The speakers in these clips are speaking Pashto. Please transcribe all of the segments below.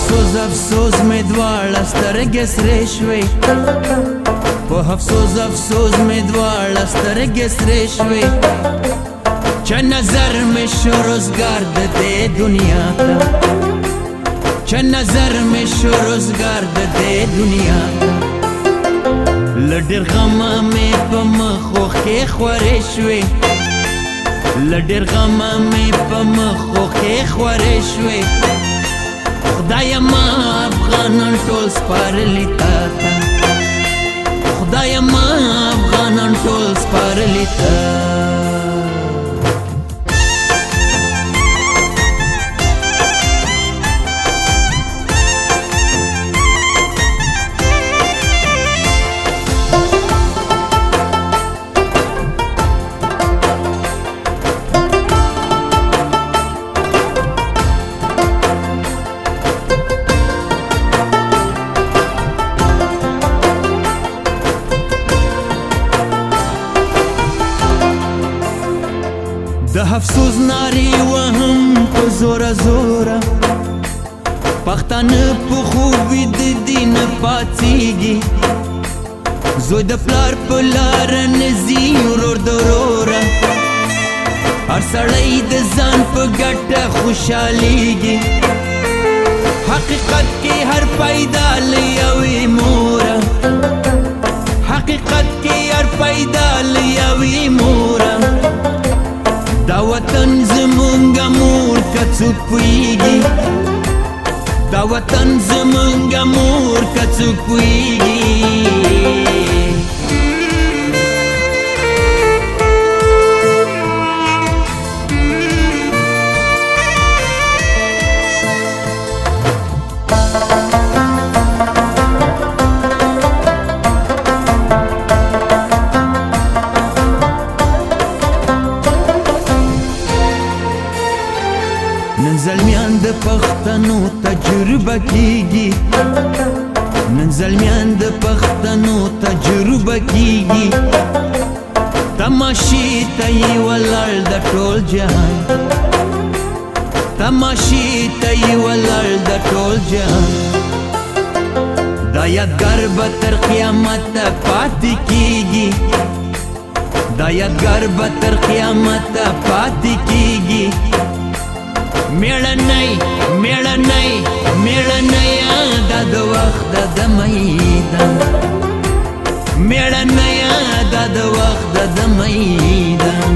افسوس افسوس مې دواړه سترګې سرې شوې په افسوس افسوس مې دواړه سترګې سرې شوې چې نظر مې شو روزګار د دې دنیا ته چې نظر مې شو روزګار د دې دنیا ته له ډېر غمه مې په مخ اوښکې خورې شوې له ډېر غمه مې په مخ اوښکې خورې شوې خدایه ما افغانان ټول سپارلي تا ته خدایه ما افغانان ټول سپارلي تا د افسوس نارې وهم په زوره زوره پښتانه په خوب ویده دي نه پاڅېږي زوی د پلار په لاره نه ځي ورور د وروره هر سړی د ځان په ګټه خوشحالېږي حقیقت کې هر پیدا له یوې موره حقیقت کې هر پیدا له یوې موره دا وطن زمونږه مور که څوک پوهېږي دا وطن زمونږه مور که څوک پوهېږي نن زلمیان د پښتنو تجربه کیږي نن زلمیان د پښتنو تجربه کیږي تماشې ته یې ولاړ د ټول جهان تماشې ته یې ولاړ د ټول جهان دا یادګار به تر قیامته پاتې کیږي دا یادګار به تر قیامته پاتې کیږي میړنۍ میړنۍ میړنۍ دا د وخت د میدان میړنۍ دا د وخت د میدان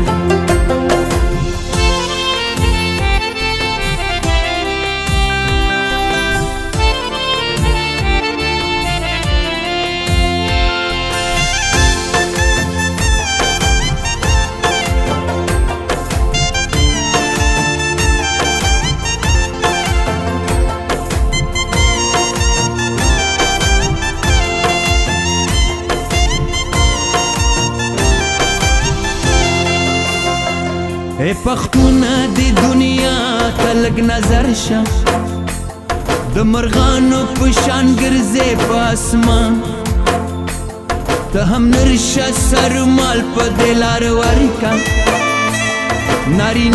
اے پښتونه د دنیا ته لږ نظر شه د مرغانو په شان ګرځې په اسمان ته هم نرشه سر مال په دې لار ورکه نارینه